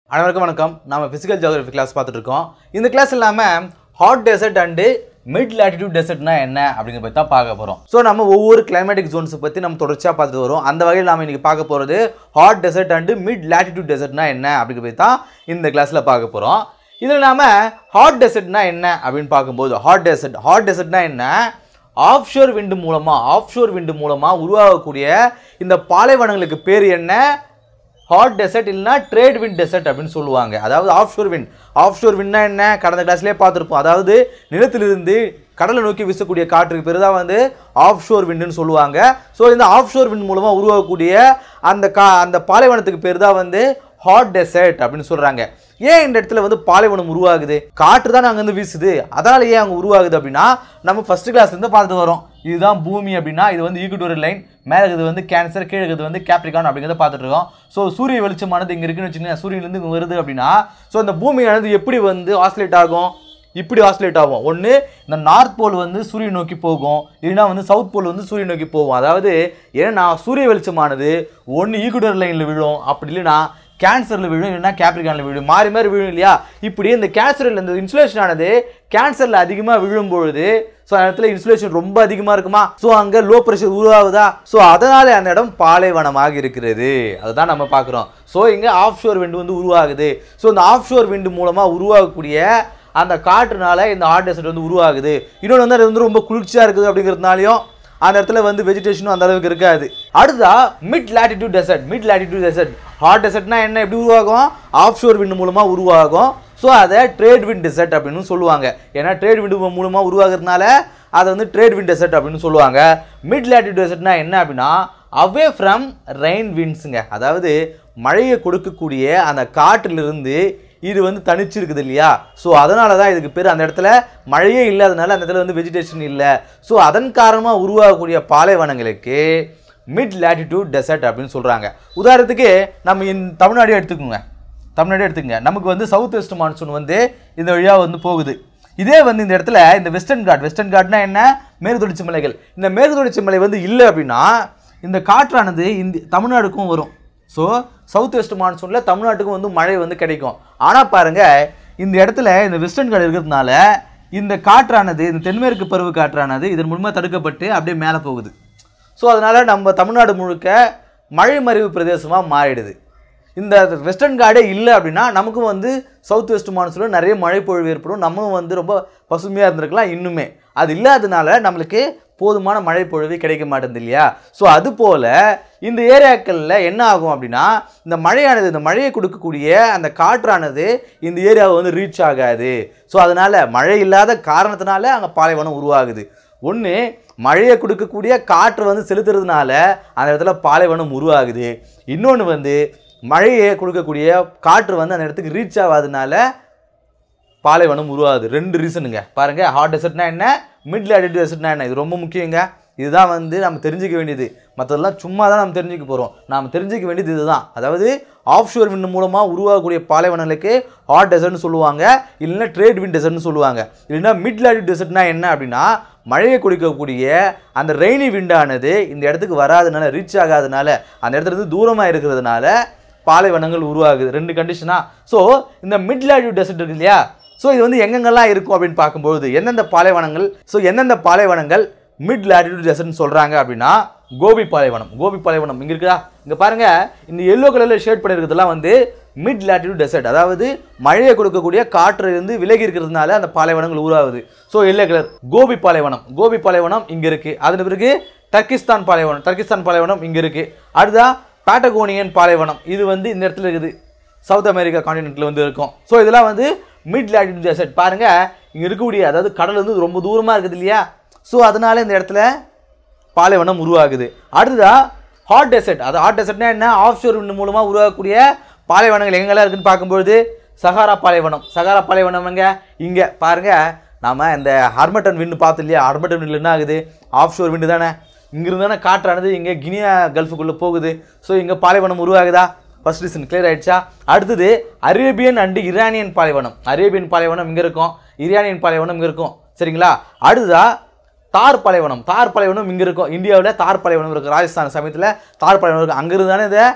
அனைவருக்கும் வணக்கம். நாம பிசிக்கல் ஜியோகிராஃபி கிளாஸ் பார்த்துட்டு இருக்கோம். இந்த கிளாஸ்ல நாம hot desert and mid latitude டெசர்ட்னா என்ன அப்படிங்கறத பத்தி தான் பார்க்க போறோம். சோ நம்ம ஒவ்வொரு கிளைமேட்டிக் ஜோன்ஸ் பத்தி நம்ம தொடர்ச்சியா பார்த்துட்டு வரோம். அந்த வகையில் நாம இன்னைக்கு பார்க்க போறது hot desert and mid latitude டெசர்ட்னா என்ன அப்படிங்கறத பத்தி தான் இந்த கிளாஸ்ல பார்க்க போறோம். இதுல நாம ஹாட் டெசர்ட்னா என்ன அப்படின்னு பார்க்கும்போது ஹாட் டெசர்ட்னா என்ன? ஆஃப்ஷோர் விண்ட் மூலமா உருவாகக்கூடிய இந்த பாலைவனங்களுக்கு பேர் என்ன? ஹாட் டெசர்ட் இல்லைனா ட்ரேட் விண்ட் டெசர்ட் அப்படின்னு சொல்லுவாங்க. அதாவது ஆஃப்ஷோர் விண்ட்னா என்ன? கடந்த கிளாஸ்லேயே பார்த்துருப்போம். அதாவது நிலத்திலிருந்து கடலை நோக்கி வீசக்கூடிய காற்றுக்கு பேர் தான் வந்து ஆஃப்ஷோர் விண்டுன்னு சொல்லுவாங்க. ஸோ இந்த ஆஃப்ஷோர் விண்ட் மூலமாக உருவாகக்கூடிய அந்த பாலைவனத்துக்கு பேர் தான் வந்து ஹாட் டெசர்ட் அப்படின்னு சொல்கிறாங்க. ஏன் இந்த இடத்துல வந்து பாலைவனம் உருவாகுது? காற்று தான் அங்கேருந்து வீசுது, அதனால ஏன் அங்கே உருவாகுது அப்படின்னா நம்ம ஃபர்ஸ்ட் கிளாஸ்லேருந்து பார்த்துட்டு வரோம். இதுதான் பூமி அப்படின்னா இது வந்து ஈக்குவட்டோரியல் லைன், மேலே இது வந்து கேன்சர், கீழே இது வந்து கேப்ரிகான் அப்படிங்கிறத பார்த்துட்டு இருக்கோம். ஸோ சூரிய வெளிச்சமானது இங்கே இருக்குன்னு வச்சுக்கோங்க, சூரியன்லேருந்து இங்கே வருது அப்படின்னா ஸோ அந்த பூமியானது எப்படி வந்து ஆசிலேட் ஆகும்? இப்படி ஆசிலேட் ஆகும். ஒன்று இந்த நார்த் போல் வந்து சூரியன் நோக்கி போகும், இல்லைன்னா வந்து சவுத் போல் வந்து சூரியன் நோக்கி போகும். அதாவது ஏன்னா சூரிய வெளிச்சமானது ஒன்று ஈக்குவட்டோரியல் லைனில் விழும், அப்படி இல்லைன்னா கேன்சரில் விழும், இல்லைன்னா கேப்ரிகானில் விழும், மாறி மாறி விழும் இல்லையா? இப்படி இந்த கேன்சரில் இந்த இன்சுலேஷன் ஆனது கேன்சரில் அதிகமாக விழும்பொழுது ஸோ அந்த இடத்துல இன்சுலேஷன் ரொம்ப அதிகமாக இருக்குமா? ஸோ அங்கே லோ ப்ரெஷர் உருவாகுதா? ஸோ அதனால அந்த இடம் பாலைவனமாக இருக்கிறது. அதுதான் நம்ம பார்க்குறோம். ஸோ இங்கே ஆஃப்ஷோர் விண்டு வந்து உருவாகுது. ஸோ இந்த ஆஃப்ஷோர் விண்டு மூலமாக உருவாகக்கூடிய அந்த காற்றுனால இந்த ஹாட் டெசர்ட் வந்து உருவாகுது. இன்னொன்று வந்து அது வந்து ரொம்ப குளிர்ச்சியாக இருக்குது அப்படிங்கிறதுனாலையும் அந்த இடத்துல வந்து வெஜிடேஷனும் அந்த அளவுக்கு இருக்காது. அடுத்தா மிட் லாட்டிடியூட் டெசர்ட். ஹாட் டெசர்ட்னா என்ன? எப்படி உருவாகும்? ஆஃப்ஷோர் விண்ட் மூலமாக உருவாகும். ஸோ அதை ட்ரேட் விண்ட் டெசர்ட் அப்படின்னு சொல்லுவாங்க. ஏன்னா ட்ரேட் விண்ட் மூலமாக உருவாகிறதுனால அதை வந்து ட்ரேட் விண்ட் டெசர்ட் அப்படின்னு சொல்லுவாங்க. மிட் லாட்டிடியூட் டெசர்ட்னா என்ன அப்படின்னா அவே ஃப்ரம் ரெயின் விண்ட்ஸுங்க. அதாவது மழையை கொடுக்கக்கூடிய அந்த காற்றிலிருந்து இது வந்து தனிச்சு இருக்குது இல்லையா? ஸோ அதனால தான் இதுக்கு பேர். அந்த இடத்துல மழையே இல்லாதனால அந்த இடத்துல வந்து வெஜிடேஷன் இல்லை. ஸோ அதன் காரணமாக உருவாகக்கூடிய பாலைவனங்களுக்கு மிட் லாட்டிடியூட் டெசர்ட் அப்படின்னு சொல்கிறாங்க. உதாரணத்துக்கு நம்ம தமிழ்நாடு எடுத்துக்கோங்க. நமக்கு வந்து சவுத் வெஸ்ட் மான்சூன் வந்து இந்த வழியாக வந்து போகுது. இதே வந்து இந்த இடத்துல இந்த வெஸ்டர்ன் காட்னா என்ன? மேற்கு தொடர்ச்சி மலைகள். இந்த மேற்கு தொடர்ச்சி மலை வந்து இல்லை அப்படின்னா இந்த காற்றானது இந்த தமிழ்நாடுக்கும் வரும். ஸோ சவுத் வெஸ்ட் மான்சூனில் தமிழ்நாட்டுக்கும் வந்து மழை வந்து கிடைக்கும். ஆனால் பாருங்கள் இந்த இடத்துல இந்த வெஸ்டர்ன் காட் இருக்கிறதுனால இந்த காற்றானது இந்த தென்மேற்கு பருவ காற்றானது இதன் மூலமாக தடுக்கப்பட்டு அப்படியே மேலே போகுது. ஸோ அதனால் நம்ம தமிழ்நாடு முழுக்க மழை மறைவு பிரதேசமாக மாறிடுது. இந்த வெஸ்டர்ன் காடே இல்லை அப்படின்னா நமக்கும் வந்து சவுத் வெஸ்ட் மான்சூனில் நிறைய மழை பொழிவு ஏற்படும், நம்மளும் வந்து ரொம்ப பசுமையாக இருந்திருக்கலாம். இன்னுமே அது இல்லாததுனால நம்மளுக்கு போதுமான மழை பொழிவு கிடைக்க மாட்டேங்குது இல்லையா? ஸோ அதுபோல் இந்த ஏரியாக்களில் என்ன ஆகும் அப்படின்னா இந்த மழையை கொடுக்கக்கூடிய அந்த காற்றானது இந்த ஏரியாவை வந்து ரீச் ஆகாது. ஸோ அதனால் மழை இல்லாத காரணத்தினால அங்கே பாலைவனம் உருவாகுது. ஒன்று மழையை கொடுக்கக்கூடிய காற்று வந்து செலுத்துறதுனால அந்த இடத்துல பாலைவனம் உருவாகுது. இன்னொன்று வந்து மழையை கொடுக்கக்கூடிய காற்று வந்து அந்த இடத்துக்கு ரீச் ஆகாததுனால பாலைவனம் உருவாகுது. ரெண்டு ரீசனுங்க. பாருங்கள், ஹாட் டெசர்ட்னா என்ன, மிட் லாட்டிடியூட் டெசர்ட்னா என்ன, இது ரொம்ப முக்கியங்க. இதுதான் வந்து நம்ம தெரிஞ்சிக்க வேண்டியது. மற்றதெல்லாம் சும்மா தான் நம்ம தெரிஞ்சுக்க போகிறோம். நாம் தெரிஞ்சிக்க வேண்டியது இதுதான். அதாவது ஆஃப்ஷோர் விண்ட் மூலமாக உருவாகக்கூடிய பாலைவனங்களுக்கு ஹாட் டெசர்ட்னு சொல்லுவாங்க, இல்லைன்னா ட்ரேட் விண்ட் டெசர்ட்னு சொல்லுவாங்க. இல்லைன்னா மிட் லாட்டிடியூட் டெசர்ட்னா என்ன அப்படின்னா மழையை கொடுக்கக்கூடிய அந்த ரெய்னி விண்டானது இந்த இடத்துக்கு வராதனால, ரீச் ஆகாதனால, அந்த இடத்துல இருந்து தூரமாக இருக்கிறதுனால பாலைவனங்கள் உருவாகுது. ரெண்டு கண்டிஷனா. ஸோ இந்த மிட் லாட்டிடியூட் டெசர்ட் இருக்கு இல்லையா? ஸோ இது வந்து எங்கெங்கெல்லாம் இருக்கும் அப்படின்னு பார்க்கும்போது எந்தெந்த பாலைவனங்கள் மிட் லாட்டிடியூட் டெசர்ட்னு சொல்கிறாங்க அப்படின்னா கோபி பாலைவனம் இங்கே இருக்குதா? இங்கே பாருங்கள், இந்த எல்லோ கலரில் ஷேட் பண்ணியிருக்கிறதுலாம் வந்து மிட் லாட்டிடியூட் டெசர்ட். அதாவது மழையை கொடுக்கக்கூடிய காற்று இருந்து விலகி இருக்கிறதுனால அந்த பாலைவனங்கள் உருவாகுது. ஸோ எல்லோ கலர் கோபி பாலைவனம் இங்கே இருக்குது. அதன் பிறகு டர்கிஸ்தான் பாலைவனம் இங்கே இருக்குது. அடுத்தா பேட்டகோனியன் பாலைவனம், இது வந்து இந்த இடத்துல இருக்குது, சவுத் அமெரிக்கா கான்டினென்ட்டில் வந்து இருக்கும். ஸோ இதெல்லாம் வந்து மிட் லாட்டிடியூட் டெசர்ட். பாருங்கள் இங்கே இருக்கக்கூடிய அதாவது கடல் வந்து ரொம்ப தூரமாக இருக்குது இல்லையா? ஸோ அதனால இந்த இடத்துல பாலைவனம் உருவாகுது. அடுத்ததா ஹாட் டெசர்ட். அது ஹாட் டெசர்ட்னா என்ன? ஆஃப்ஷோர் விண்ட் மூலமாக உருவாகக்கூடிய பாலைவனங்கள் எங்கெல்லாம் இருக்குன்னு பார்க்கும்பொழுது சஹாரா பாலைவனம் எங்க? இங்கே பாருங்கள், நாம் இந்த ஹர்மட்டன் விண்டு பார்த்தோம் இல்லையா? ஹர்மட்டன் விண்டில் என்ன ஆகுது? ஆஃப்ஷோர் விண்டு தானே. இங்கிருந்து தானே காற்றானது இங்கே கினியா கல்ஃபுக்குள்ளே போகுது. ஸோ இங்கே பாலைவனம் உருவாகுதா? ஃபர்ஸ்ட் ரீசன் கிளியர் ஆயிடுச்சா? அடுத்தது அரேபியன் அண்ட் இரானியன் பாலைவனம் இங்கே இருக்கும், இரானியன் பாலைவனம் இங்கே இருக்கும். சரிங்களா? அடுத்ததா தார் பாலைவனம் இங்கே இருக்கும். இந்தியாவில் தார் பாலைவனம் இருக்குது. ராஜஸ்தான் சமயத்தில் தார் பாலைவனம் இருக்குது. அங்கிருந்து தானே இதை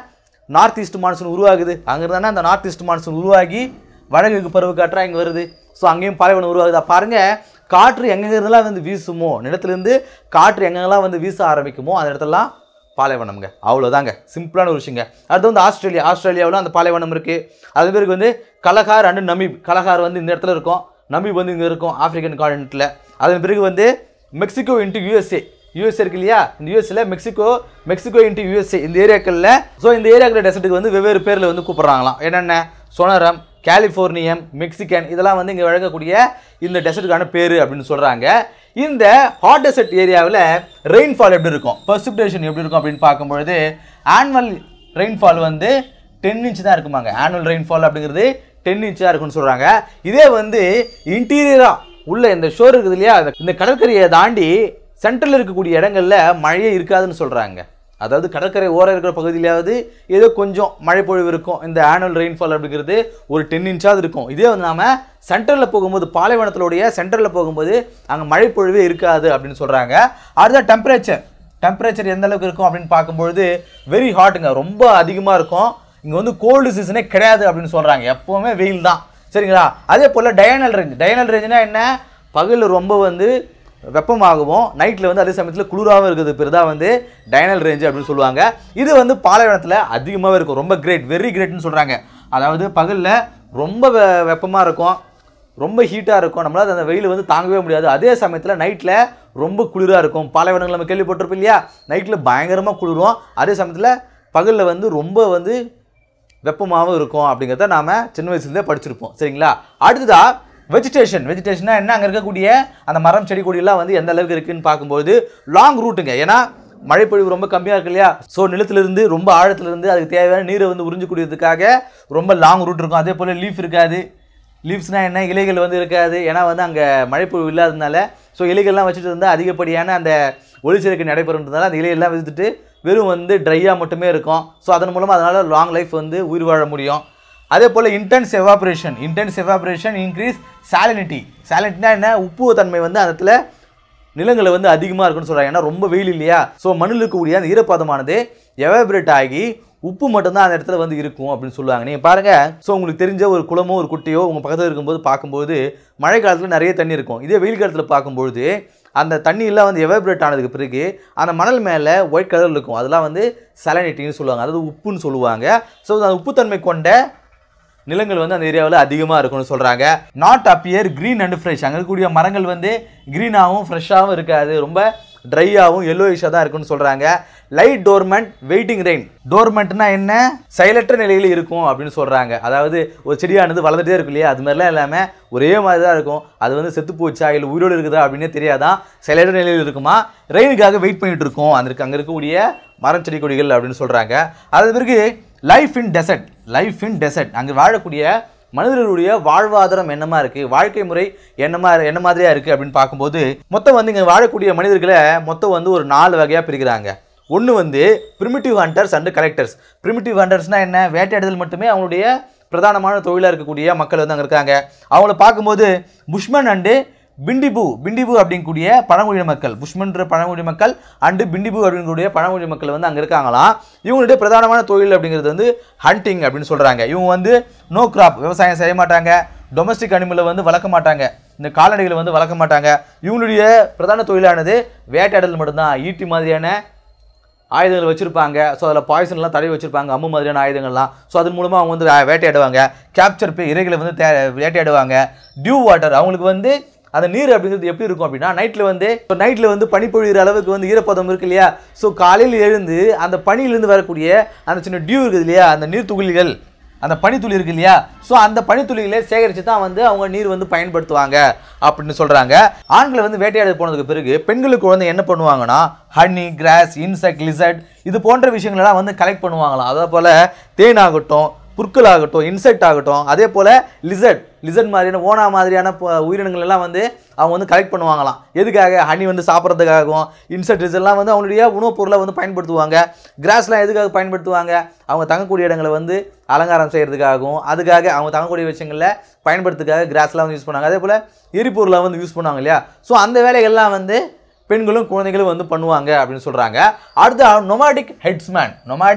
நார்த் ஈஸ்ட் மான்சூன் உருவாகுது. அங்கிருந்தானே அந்த நார்த் ஈஸ்ட் மான்சூன் உருவாகி வடகிழக்கு பருவக்காற்றா இங்கே வருது. ஸோ அங்கேயும் பாலைவனம் உருவாகுதா பாருங்கள். காற்று எங்கெங்கெல்லாம் வந்து வீசுமோ, நிலத்திலேருந்து காற்று எங்கெங்கெல்லாம் வந்து வீச ஆரம்பிக்குமோ அந்த இடத்துலலாம் பாலைவனம்ங்க. அவ்வளோதாங்க, சிம்பிளான ஒரு விஷயங்க. அடுத்து வந்து ஆஸ்திரேலியாவில் அந்த பாலைவனம் இருக்குது. அது பேருக்கு வந்து கலகார் அண்டு நமீப். கலகார் வந்து இந்த இடத்துல இருக்கும், நமீப் வந்து இங்கே இருக்கும் ஆஃப்ரிக்கன் கார்டினெட்டில். அதன் பிறகு வந்து மெக்சிகோ இன்ட்டு யூஎஸ்ஏ இருக்கு இல்லையா, இந்த யூஎஸ்ஏல மெக்சிகோ இன்ட்டு யூஎஸ்ஏ இந்த ஏரியாக்களில். ஸோ இந்த ஏரியாக்கள் டெசர்ட்டுக்கு வந்து வெவ்வேறு பேரில் வந்து கூப்பிட்றாங்களாம். என்னென்ன சொனரம், கலிஃபோர்னியம், மெக்சிகன், இதெல்லாம் வந்து இங்கே வழங்கக்கூடிய இந்த டெசர்ட்டுக்கான பேர் அப்படின்னு சொல்கிறாங்க. இந்த ஹாட் டெசர்ட் ஏரியாவில் ரெயின்ஃபால் எப்படி இருக்கும், பர்சிபிடேஷன் எப்படி இருக்கும் அப்படின்னு பார்க்கும்பொழுது ஆனுவல் ரெயின்ஃபால் வந்து 10 இன்ச் தான் இருக்குமாங்க. ஆனுவல் ரெயின்ஃபால் அப்படிங்கிறது 10 இன்ச்சாக இருக்குன்னு சொல்கிறாங்க. இதே வந்து இன்டீரியராக உள்ள இந்த ஷோர் இருக்குது இல்லையா, இந்த கடற்கரையை தாண்டி சென்ட்ரலில் இருக்கக்கூடிய இடங்களில் மழையே இருக்காதுன்னு சொல்கிறாங்க. அதாவது கடற்கரை ஓரம் இருக்கிற பகுதியிலாவது ஏதோ கொஞ்சம் மழை பொழிவு இருக்கும். இந்த ஆனுவல் ரெயின்ஃபால் அப்படிங்கிறது ஒரு 10 இன்ச்சாவது இருக்கும். இதே வந்து நாம் சென்ட்ரலில் போகும்போது, பாலைவனத்தினுடைய சென்ட்ரலில் போகும்போது அங்கே மழை பொழிவே இருக்காது அப்படின்னு சொல்கிறாங்க. அடுத்த டெம்பரேச்சர் எந்த அளவுக்கு இருக்கும் அப்படின்னு பார்க்கும்பொழுது வெரி ஹாட்டுங்க, ரொம்ப அதிகமாக இருக்கும். இங்கே வந்து கோல்டு சீசனே கிடையாது அப்படின்னு சொல்கிறாங்க, எப்போவுமே வெயில் தான். சரிங்களா? அதே போல் டயனல் ரேஞ்சுனா என்ன, பகலில் ரொம்ப வந்து வெப்பமாகவும் நைட்டில் வந்து அதே சமயத்தில் குளிராகவும் இருக்குது, பேர் தான் வந்து டயனல் ரேஞ்சு அப்படின்னு சொல்லுவாங்க. இது வந்து பாலைவனத்தில் அதிகமாகவே இருக்கும், ரொம்ப வெரி கிரேட்னு சொல்கிறாங்க. அதாவது பகலில் ரொம்ப வெப்பமாக இருக்கும், ரொம்ப ஹீட்டாக இருக்கும், நம்மளால் அந்த வெயில் வந்து தாங்கவே முடியாது. அதே சமயத்தில் நைட்டில் ரொம்ப குளிராக இருக்கும். பாலைவனங்கள் நம்ம கேள்விப்பட்டிருப்போம் இல்லையா, நைட்டில் பயங்கரமாக குளிரும், அதே சமயத்தில் பகலில் வந்து ரொம்ப வந்து வெப்பமாகவும் இருக்கும் அப்படிங்கிறத நாம் சின்ன வயசுலேருந்தே படிச்சிருப்போம். சரிங்களா? அடுத்ததாக வெஜிடேஷன்னா என்ன, அங்கே இருக்கக்கூடிய அந்த மரம் செடி கொடியெல்லாம் வந்து எந்த அளவுக்கு இருக்குதுன்னு பார்க்கும்போது லாங் ரூட்டுங்க. ஏன்னா மழைப்பொழிவு ரொம்ப கம்மியாக இருக்கு இல்லையா, ஸோ நிலத்திலிருந்து ரொம்ப ஆழத்திலிருந்து அதுக்கு தேவையான நீரை வந்து உறிஞ்சக்கூடியதுக்காக ரொம்ப லாங் ரூட் இருக்கும். அதே போல் லீஃப் இருக்காது. லீவ்ஸ்னால் என்ன, இலைகள் வந்து இருக்காது. ஏன்னா வந்து அங்கே மழைப்பொழிவு இல்லாததுனால ஸோ இலைகள்லாம் வச்சுட்டு இருந்தால் அதிகப்படியான அந்த ஒளிச்சேர்க்கை நடைபெறுன்றதுனால அந்த இலையெல்லாம் விழுந்துட்டு வெறும் வந்து ட்ரையாக மட்டுமே இருக்கும். ஸோ அதன் மூலமாக அதனால் லாங் லைஃப் வந்து உயிர் வாழ முடியும். அதே போல் இன்டென்ஸ் எவாப்ரேஷன் இன்க்ரீஸ் சாலினிட்டினா என்ன, உப்பு தன்மை வந்து அந்த இடத்துல நிலங்களில் வந்து அதிகமாக இருக்குன்னு சொல்கிறாங்க. ஏன்னா ரொம்ப வெயில் இல்லையா, ஸோ மண்ணில் இருக்கக்கூடிய அந்த ஈரப்பதமானது எவாபரேட் ஆகி உப்பு மட்டும்தான் அந்த இடத்துல வந்து இருக்கும் அப்படின்னு சொல்லுவாங்க. நீங்கள் பாருங்கள், ஸோ உங்களுக்கு தெரிஞ்ச ஒரு குளமோ ஒரு குட்டையோ உங்கள் பக்கத்தில் இருக்கும்போது பார்க்கும்போது மழை காலத்தில் நிறைய தண்ணி இருக்கும். இதே வெயில் காலத்தில் பார்க்கும்பொழுது அந்த தண்ணியெல்லாம் வந்து எவாபரேட் ஆனதுக்கு பிறகு அந்த மணல் மேலே ஒயிட் கலரில் இருக்கும், அதெல்லாம் வந்து சாலினிட்டின்னு சொல்லுவாங்க, அதாவது உப்புன்னு சொல்லுவாங்க. ஸோ அந்த உப்புத்தன்மை கொண்ட நிலங்கள் வந்து அந்த ஏரியாவில் அதிகமாக இருக்கும்னு சொல்கிறாங்க. Not appear green and fresh, அங்கே இருக்கக்கூடிய மரங்கள் வந்து க்ரீனாகவும் ஃப்ரெஷ்ஷாகவும் இருக்காது, ரொம்ப ட்ரையாகவும் எல்லோயிஷாக தான் இருக்குன்னு சொல்கிறாங்க. Light dormant waiting rain. டோர்மெண்ட்னா என்ன, செயலற்ற நிலையில் இருக்கும் அப்படின்னு சொல்கிறாங்க. அதாவது ஒரு செடியானது வளர்ந்துட்டே இருக்கும் இல்லையா, அது மாதிரிலாம் இல்லாமல் ஒரே மாதிரி தான் இருக்கும், அது வந்து செத்து போச்சா இல்லை உயிரோடு இருக்குதா அப்படின்னே தெரியாதான், செயலற்ற நிலையில் இருக்குமா, ரெயினுக்காக வெயிட் பண்ணிட்டு இருக்கும் அங்கே இருக்கக்கூடிய மரம் செடி கொடிகள் அப்படின்னு சொல்கிறாங்க. அது பிறகு லைஃப் இன் டெசர்ட் அங்கே வாழக்கூடிய மனிதர்களுடைய வாழ்வாதாரம் என்னமா இருக்குது, வாழ்க்கை முறை என்ன மாதிரியா இருக்குது அப்படின்னு பார்க்கும்போது மொத்தம் வந்து இங்கே வாழக்கூடிய மனிதர்களை மொத்தம் வந்து ஒரு 4 வகையாக பிரிக்கிறாங்க. ஒன்று வந்து primitive hunters and collectors. Primitive ஹண்டர்ஸ்னால் என்ன, வேட்டையாடுதல் மட்டுமே அவங்களுடைய பிரதானமான தொழிலாக இருக்கக்கூடிய மக்கள் வந்து அங்கே இருக்காங்க. அவங்கள பார்க்கும்போது புஷ்மன் அண்டு பிண்டிபு அப்படிங்கக்கூடிய பழங்குடி மக்கள், புஷ்மன்ற பழங்குடி மக்கள் அண்டு பிண்டிபு அப்படிங்கக்கூடிய பழங்குடி மக்கள் வந்து அங்கே இருக்காங்களாம். இவங்களுடைய பிரதானமான தொழில் அப்படிங்கிறது வந்து ஹண்டிங் அப்படின்னு சொல்கிறாங்க. இவங்க வந்து நோ கிராப், விவசாயம் செய்ய மாட்டாங்க, டொமஸ்டிக் அனிமலை வந்து வளர்க்க மாட்டாங்க, இந்த கால்நடைகளை வந்து வளர்க்க மாட்டாங்க. இவங்களுடைய பிரதான தொழிலானது வேட்டையாடல் மட்டும்தான். ஈட்டி மாதிரியான ஆயுதங்கள் வச்சுருப்பாங்க, ஸோ அதில் பாய்சன்லாம் தடவி வச்சுருப்பாங்க, அம்பு மாதிரியான ஆயுதங்கள்லாம். ஸோ அதன் மூலமாக அவங்க வந்து வேட்டையாடுவாங்க. கேப்சர் பே இறைகளை வந்து வேட்டையாடுவாங்க. டியூ வாட்டர், அவங்களுக்கு வந்து அந்த நீர் அப்படிங்கிறது எப்படி இருக்கும் அப்படின்னா நைட்டில் வந்து பனி பொழிகிற அளவுக்கு வந்து ஈரப்பதம் இருக்கு இல்லையா, ஸோ காலையில் எழுந்து அந்த பனியிலேருந்து வரக்கூடிய அந்த சின்ன டியூ இருக்குது இல்லையா, அந்த நீர் துளிகள், அந்த பனித்துளி இருக்கு இல்லையா, ஸோ அந்த பனித்துளிகளை சேகரித்து தான் வந்து அவங்க நீர் வந்து பயன்படுத்துவாங்க அப்படின்னு சொல்கிறாங்க. ஆண்களை வந்து வேட்டையாட போனதுக்கு பிறகு பெண்களுக்கு குழந்தை என்ன பண்ணுவாங்கன்னா ஹனி, கிராஸ், இன்செக்ட், லிசர்ட் இது போன்ற விஷயங்களெல்லாம் வந்து கலெக்ட் பண்ணுவாங்களாம். அதே போல் தேனாகட்டும், புற்கள் ஆகட்டும், இன்செக்ட் ஆகட்டும், அதே போல் லிசர்ட் மாதிரியான ஓனா மாதிரியான உயிரினங்கள் எல்லாம் வந்து அவங்க வந்து கலெக்ட் பண்ணுவாங்களாம். எதுக்காக, ஹனி வந்து சாப்பிட்றதுக்காகவும், இன்செக்ட் லிசர்ட்லாம் வந்து அவங்களுடைய உணவுப் பொருளை வந்து பயன்படுத்துவாங்க. கிராஸ்லாம் எதுக்காக பயன்படுத்துவாங்க, அவங்க தங்கக்கூடிய இடங்களை வந்து அலங்காரம் செய்கிறதுக்காகவும், அதுக்காக அவங்க தங்கக்கூடிய விஷயங்களில் பயன்படுத்துக்காக கிராஸ்லாம் வந்து யூஸ் பண்ணுவாங்க. அதே போல் எரிபொருளை வந்து யூஸ் பண்ணுவாங்க இல்லையா, ஸோ அந்த வேலைகள்லாம் வந்து பெண்களும் குழந்தைகளும் வந்து பண்ணுவாங்க அப்படின்னு சொல்கிறாங்க. அடுத்து நொமாடிக்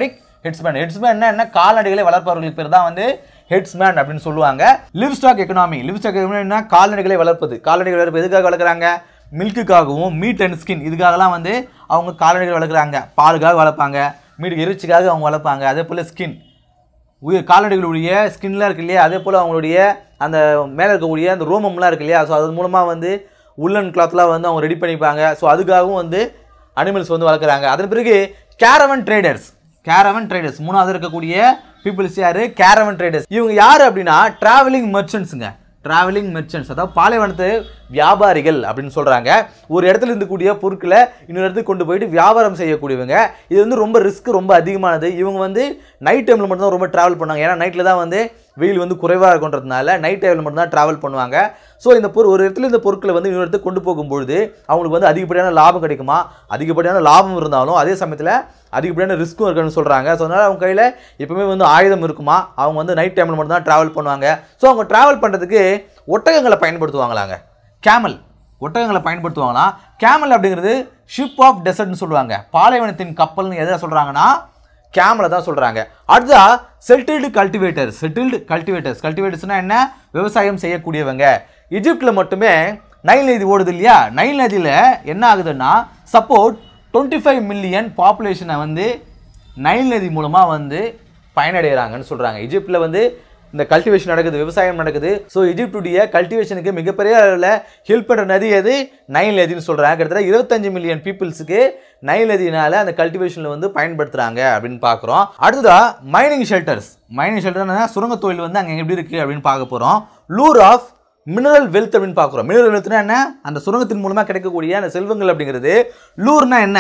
ஹெட்ஸ்மேன். ஹெட்ஸ்மேன் என்ன கால்நடைகளை வளர்ப்பவர்களுக்கு பேர் தான் வந்து ஹெட்ஸ்மேன் அப்படின்னு சொல்லுவாங்க. லிவ்ஸ்டாக் எக்கனாமி. லிவ்ஸ்டாக் எக்கனாமி என்ன கால்நடைகளை வளர்ப்பது. கால்நடைகளை வளர்ப்பு எதுக்காக வளர்க்குறாங்க? மில்க்குக்காகவும், மீட் அண்ட் ஸ்கின் இதுக்காகலாம் வந்து அவங்க கால்நடைகள் வளர்க்குறாங்க. பாலுக்காக வளர்ப்பாங்க, மீட் இறைச்சிக்காக அவங்க வளர்ப்பாங்க. அதே போல் ஸ்கின் கால்நடைகளுடைய ஸ்கின்லாம் இருக்கு இல்லையா, அதே போல் அவங்களுடைய அந்த மேலே இருக்கக்கூடிய அந்த ரோமம்லாம் இருக்கு இல்லையா, ஸோ அது மூலமாக வந்து உள்ளன் கிளாத்லாம் வந்து அவங்க ரெடி பண்ணிப்பாங்க. ஸோ அதுக்காகவும் வந்து அனிமல்ஸ் வந்து வளர்க்குறாங்க. அதன் பிறகு கேரவன் ட்ரேடர்ஸ். கேரவன் ட்ரேடர்ஸ் மூணாவது இருக்கக்கூடிய பீப்புள்ஸ் யார்? Caravan traders. இவங்க யார் அப்படின்னா டிராவலிங் மெர்ச்சன்ட்ஸுங்க. டிராவலிங் மெர்ச்சன்ட்ஸ், அதாவது பாலைவனத்து வியாபாரிகள் அப்படின்னு சொல்கிறாங்க. ஒரு இடத்துல இருக்கக்கூடிய பொருட்களை இன்னொரு இடத்துக்கு கொண்டு போயிட்டு வியாபாரம் செய்யக்கூடியவங்க. இது வந்து ரொம்ப ரிஸ்க் ரொம்ப அதிகமானது. இவங்க வந்து நைட் டைமில் மட்டும்தான் ரொம்ப ட்ராவல் பண்ணுவாங்க. ஏன்னா நைட்டில் தான் வந்து வெயில் வந்து குறைவாக இருக்குன்றதுனால நைட் டைமில் மட்டும்தான் ட்ராவல் பண்ணுவாங்க. ஸோ இந்த ஒரு இடத்துல இந்த பொருட்களை வந்து இன்னொரு இடத்துக்கு கொண்டு போகும்பொழுது அவங்களுக்கு வந்து அதிகப்படியான லாபம் கிடைக்குமா? அதிகப்படியான லாபம் இருந்தாலும் அதே சமயத்தில் அதிகப்படியான ரிஸ்க்கும் இருக்குன்னு சொல்கிறாங்க. ஸோ அதனால் அவங்க கையில் எப்பவுமே வந்து ஆயுதம் இருக்குமா? அவங்க வந்து நைட் டைமில் மட்டும் தான் ட்ராவல் பண்ணுவாங்க. ஸோ அவங்க ட்ராவல் பண்ணுறதுக்கு ஒட்டகங்களை பயன்படுத்துவாங்களாங்க. கேமல், ஒட்டகங்களை பயன்படுத்துவாங்களாம். கேமல் அப்படிங்கிறது ஷிப் ஆஃப் டெசர்ட்னு சொல்லுவாங்க. பாலைவனத்தின் கப்பல்னு எதை சொல்கிறாங்கன்னா கேமலை தான் சொல்கிறாங்க. அடுத்தா செட்டில்டு கல்டிவேட்டர்ஸ். Settled cultivators. கல்டிவேட்டர்ஸ்னால் என்ன? விவசாயம் செய்யக்கூடியவங்க. எஜிப்டில் மட்டுமே நைல் நதி ஓடுது இல்லையா, நைல் நதியில் என்ன ஆகுதுன்னா சப்போர்ட் 25 மில்லியன் பாப்புலேஷனை வந்து நைல் நதி மூலமாக வந்து பயனடைகிறாங்கன்னு சொல்கிறாங்க. எஜிப்டில் வந்து இந்த கல்டிவேஷன் நடக்குது, விவசாயம் நடக்குது. ஸோ எஜிப்டுடைய கல்டிவேஷனுக்கு மிகப்பெரிய அளவில் ஹெல்ப் பண்ணுற நதி எது? நைல் நதினு சொல்கிறாங்க. கிட்டத்தட்ட 25 மில்லியன் பீப்புள்ஸுக்கு நைல் நதியினால் அந்த கல்டிவேஷனில் வந்து பயன்படுத்துகிறாங்க அப்படின்னு பார்க்குறோம். அடுத்ததாக மைனிங் ஷெல்டர்ஸ். மைனிங் ஷெல்டர்னா சுரங்க தொழில் வந்து அங்கே எப்படி இருக்குது அப்படின்னு பார்க்க போகிறோம். லூர் ஆஃப் மினரல் வெல்த் அப்படின்னு பார்க்குறோம். மினரல் வெல்த்னா என்ன? அந்த சுரங்கத்தின் மூலமாக கிடைக்கக்கூடிய அந்த செல்வங்கள் அப்படிங்கிறது. லூர்னா என்ன?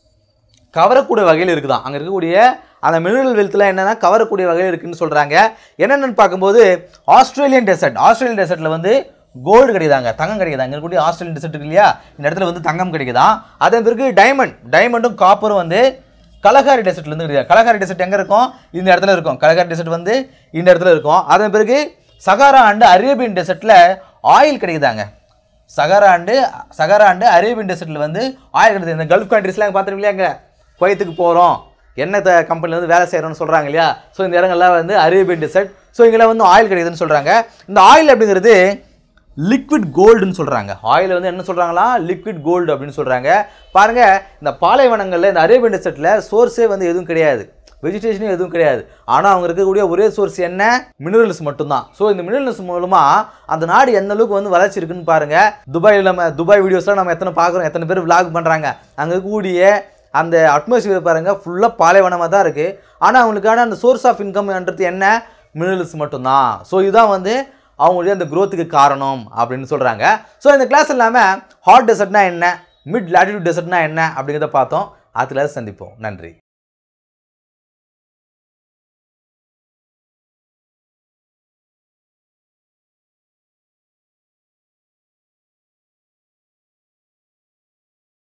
கவரக்கூடிய வகையில் இருக்குதான். அங்கே இருக்கக்கூடிய அந்த மினரல் வெல்த்லாம் என்னன்னா கவரக்கூடிய வகையில் இருக்குன்னு சொல்கிறாங்க. என்னென்னு பார்க்கும்போது ஆஸ்திரேலியன் டெசர்ட். ஆஸ்திரேலியன் டெசர்ட்டில் வந்து கோல்டு கிடைக்குதாங்க, தங்கம் கிடைக்குதா. இங்கே இருக்கக்கூடிய ஆஸ்திரேலியன் டெசர்ட் இருக்கு இல்லையா, இந்த இடத்துல வந்து தங்கம் கிடைக்குதான். அதன் பிறகு டைமண்ட். டைமண்டும் காப்பரும் வந்து கலகாரி டெசர்ட்லேருந்து கிடையாது. கலகாரி டெசர்ட் எங்கே இருக்கும்? இந்த இடத்துல இருக்கும். கலகாரி டெசர்ட் வந்து இந்த இடத்துல இருக்கும். அதன் பிறகு சகாரா அண்டு அரேபியன் டெசர்ட்டில் ஆயில் கிடைக்குதாங்க. சகாரா அண்டு அரேபியன் டெசர்ட்டில் வந்து ஆயில் கிடைக்குது. இந்த கல்ஃப் கண்ட்ரிஸ்லாம் பார்த்துருக்கீங்க, அங்கே குவைத்துக்கு போகிறோம், எண்ணெய் கம்பெனியில் வந்து வேலை செய்கிறோன்னு சொல்கிறாங்க இல்லையா. ஸோ இந்த இடங்கள்லாம் வந்து அரேபியன் டெசர்ட். ஸோ இங்கெல்லாம் வந்து ஆயில் கிடைக்குதுன்னு சொல்கிறாங்க. இந்த ஆயில் அப்படிங்கிறது லிக்விட் கோல்டுன்னு சொல்கிறாங்க. ஆயில் வந்து என்ன சொல்கிறாங்களா? லிக்விட் கோல்டு அப்படின்னு சொல்கிறாங்க. பாருங்கள், இந்த பாலைவனங்களில் இந்த அரேபியன் டெசர்ட்டில் சோர்ஸே வந்து எதுவும் கிடையாது, வெஜிடேஷனும் எதுவும் கிடையாது. ஆனால் அவங்க இருக்கக்கூடிய ஒரே சோர்ஸ் என்ன? மினரல்ஸ் மட்டும்தான். ஸோ இந்த மினரல்ஸ் மூலமாக அந்த நாடு எந்த அளவுக்கு வந்து வளர்ச்சி இருக்குன்னு பாருங்கள். துபாய் வீடியோஸ்லாம் நம்ம எத்தனை பார்க்குறோம், எத்தனை பேர் விளாக் பண்ணுறாங்க. அங்கே இருக்கக்கூடிய அந்த அட்மாஸ்பியர் பாருங்கள், ஃபுல்லாக பாலைவனமாக தான் இருக்குது. ஆனால் அவங்களுக்கான அந்த சோர்ஸ் ஆஃப் இன்கம்ன்றது என்ன? மினரல்ஸ் மட்டும்தான். ஸோ இதுதான் வந்து அவங்களுடைய அந்த க்ரோத்துக்கு காரணம் அப்படின்னு சொல்கிறாங்க. ஸோ இந்த கிளாஸ் இல்லாமல் ஹாட் டெசர்ட்னா என்ன, மிட் லாட்டிடியூட் டெசர்ட்னா என்ன அப்படிங்கிறத பார்த்தோம். அதில் சந்திப்போம். நன்றி.